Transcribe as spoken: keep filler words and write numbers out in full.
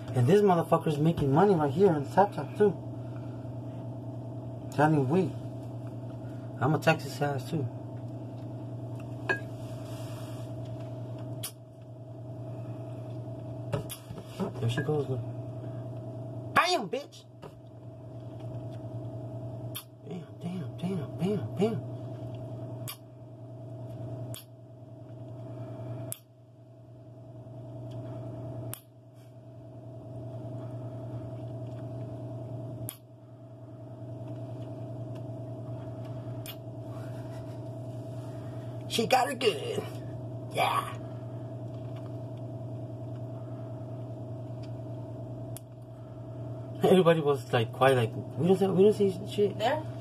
And this motherfucker's making money right here on Tap Tap too. Telling wait. I'm gonna text his ass too. There she goes. Look. Bam, bitch. Bam, damn, damn, bam, bam. She got her good. Yeah. Everybody was like quiet, like we don't see, we don't see shit. There?